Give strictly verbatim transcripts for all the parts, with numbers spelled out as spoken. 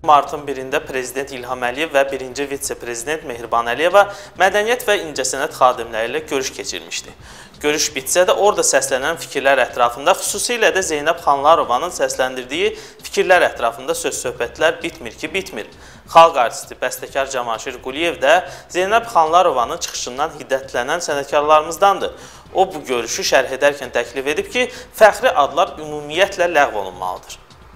Martın birində Prezident İlham Əliyev və birinci vitse-prezident Mehriban Əliyeva mədəniyyət və incəsənət xadimləri ilə görüş keçirmişdi. Görüş bitsə də orada səslənən fikirlər ətrafında, xüsusilə də Zeynəb Xanlarovanın səsləndirdiyi fikirlər ətrafında söz-söhbətlər bitmir ki, bitmir. Xalq artisti, bəstəkar Cavanşir Quliyev də Zeynəb Xanlarovanın çıxışından hiddətlənən sənətkarlarımızdandır. O, bu görüşü şərh edərkən təklif edib ki, fəxri adlar ümumiyyətlə ləğv olunmalıdır.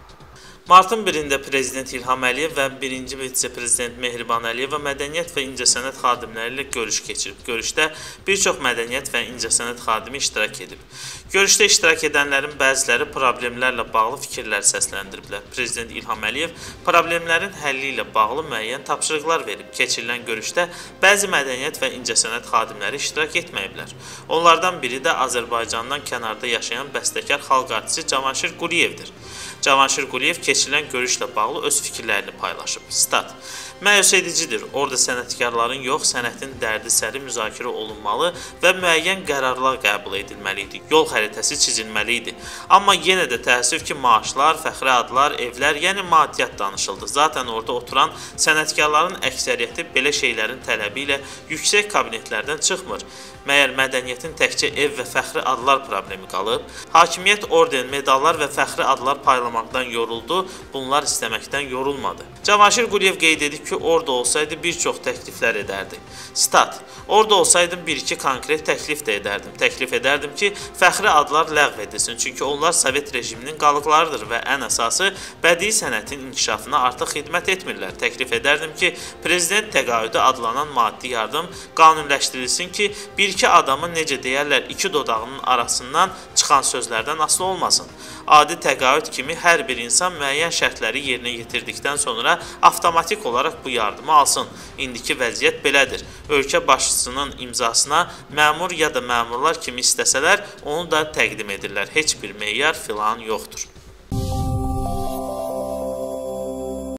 Martın birində Prezident İlham Əliyev və birinci vitse-prezident Mehriban Əliyeva mədəniyyət və incəsənət xadimləri ilə görüş keçirib. Görüşdə bir çox mədəniyyət və incəsənət xadimi iştirak edib. Görüşdə iştirak edənlərin bəziləri problemlərlə bağlı fikirlər səsləndiriblər. Prezident İlham Əliyev problemlərin həlli ilə bağlı müəyyən tapşırıqlar verib. Keçirilən görüşdə bəzi mədəniyyət və incəsənət xadimləri iştirak etməyiblər. Onlardan biri də Azərbaycandan kənarda yaşayan bəstəkar xalq artisti Cavanşir Quliyevdir. Cavanşir Quliyev keçirilən görüşlə bağlı öz fikirlərini paylaşıb. Stat: Məyus edicidir. Orada sənətkarların yox, sənətin dərdi-səri müzakirə olunmalı və müəyyən qərarlar qəbul edilməli idi. Yol xəritəsi çizilməli idi. Amma yenə də təəssüf ki, maaşlar, fəxri adlar, evlər, yəni maddiyyat danışıldı. Zaten orada oturan sənətkarların əksəriyyəti belə şeylərin tələbi ilə yüksək kabinetlərdən çıxmır. Məyər mədəniyyətin təkcə ev və fəxri adlar problemi qalıb? Hakimiyyət orden, medallar və fəxri adlar paylamaqdan yoruldu, bunlar istəməkdən yorulmadı. Cavanşir Quliyev qeyd edib ki, orada olsaydı bir çox təkliflər edərdi. Stat: Orada olsaydım bir-iki konkret təklif də edərdim. Təklif edərdim ki, fəxri adlar ləğv edilsin, çünki onlar Sovet rejiminin qalıqlarıdır və ən əsası bədii sənətin inkişafına artıq xidmət etmirlər. Təklif edərdim ki, prezident təqaüdü adlanan maddi yardım qanuniləşdirilsin ki, bir-iki adamın necə deyərlər, iki dodağının arasından çıxan sözlərdən asılı olmasın. Adi təqaüd kimi hər bir insan müəyyən şərtləri yerinə yetirdikdən sonra avtomatik olaraq bu yardımı alsın. İndiki vəziyyət belədir. Ölkə başçısının imzasına məmur ya da məmurlar kimi istəsələr, onu da təqdim edirlər. Heç bir meyar filan yoxdur.